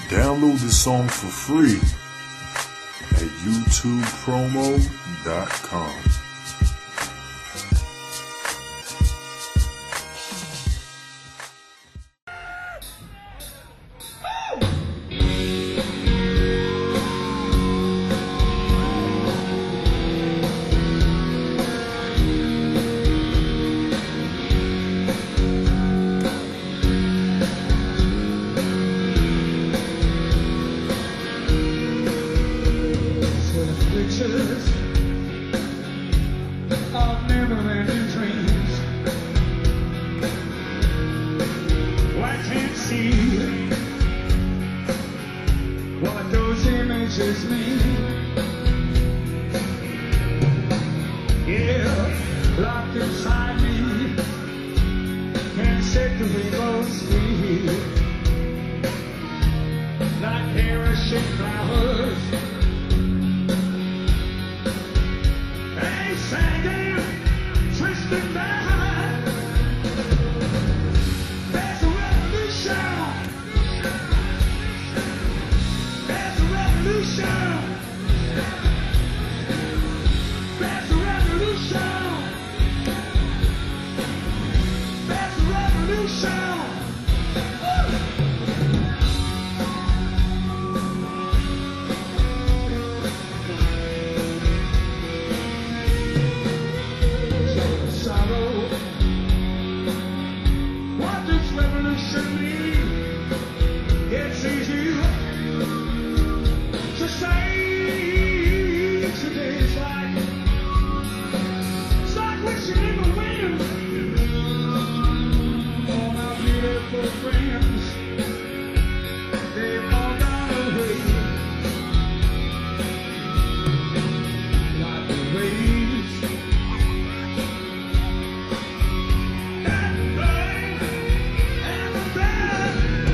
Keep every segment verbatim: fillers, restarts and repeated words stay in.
Download the song for free at youtube promo dot com. Pictures of never-ending dreams. Well, I can't see what those images mean. Yeah, locked inside me, can't set the rainbows free. Like pear-shaped flowers, sagging, twisting back. There's a revolution. There's a revolution. There's a revolution. There's a revolution. It's easy to say today's like, it's like wishing in the wind. All my beautiful friends, they've all gone away. Like the waves and the rain and the bad.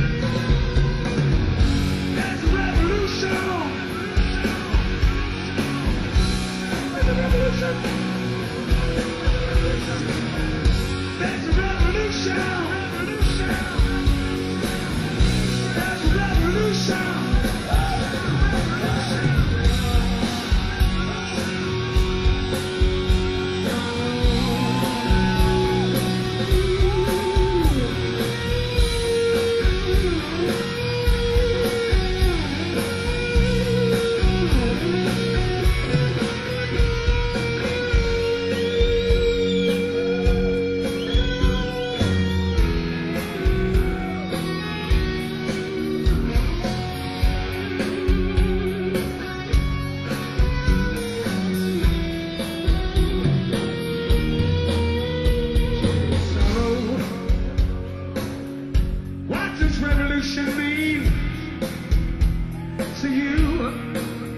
There's a revolution. There's a revolution. There's a revolution. There's a revolution. What does revolution mean to you?